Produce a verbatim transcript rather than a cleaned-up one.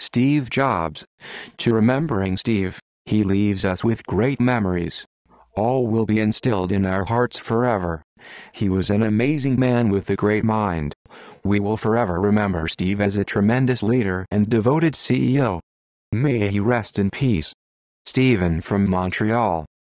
Steve Jobs. To remembering Steve, he leaves us with great memories. All will be instilled in our hearts forever. He was an amazing man with a great mind. We will forever remember Steve as a tremendous leader and devoted C E O. May he rest in peace. Stephen from Montreal.